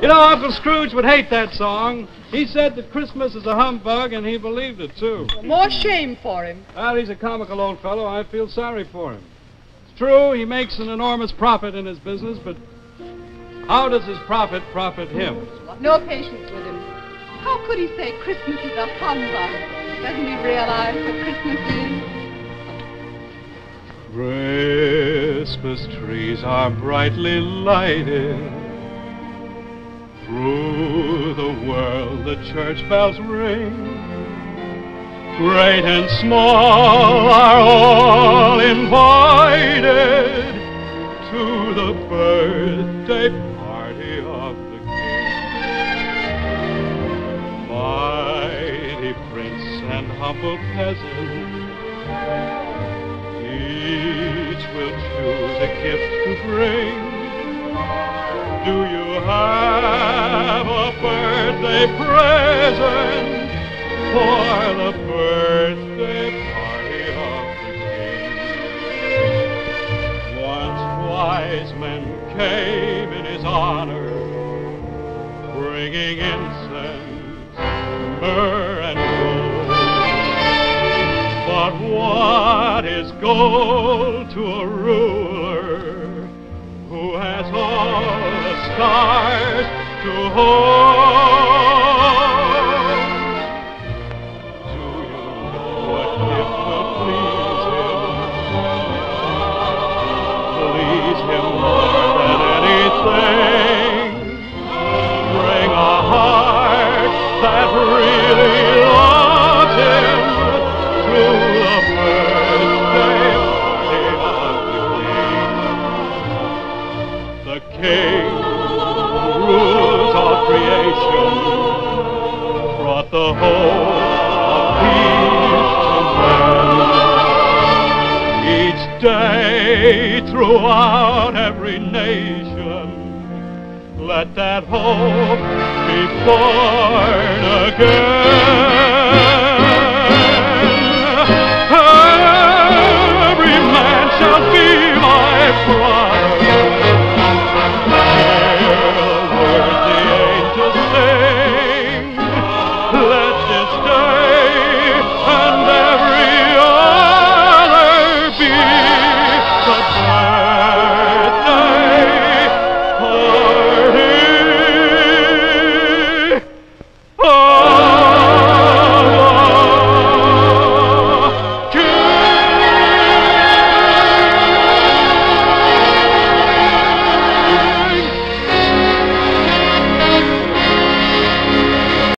You know, Uncle Scrooge would hate that song. He said that Christmas is a humbug, and he believed it, too. More shame for him. Well, he's a comical old fellow. I feel sorry for him. It's true, he makes an enormous profit in his business, but how does his profit him? No patience with him. How could he say Christmas is a humbug? Doesn't he realize what Christmas is? Christmas trees are brightly lighted. Through the world the church bells ring. Great and small are all invited to the birthday party of the King. Mighty prince and humble peasant, each will choose a gift to bring. Do you have a birthday present for the birthday party of the King? Once wise men came in his honor, bringing incense, myrrh, and gold. But what is gold to a ruler who has all the stars to hold? Do you know what gift will please him more than anything? Bring a heart that really loves him to the birthday party of the King. The King who rules all creation brought the hope of peace to men. Each day throughout every nation, let that hope be born again. Every man shall be my bride.